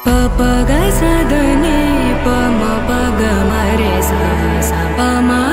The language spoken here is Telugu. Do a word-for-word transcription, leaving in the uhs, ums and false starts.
प प ग स द नि प म प ग म रे सा सा प म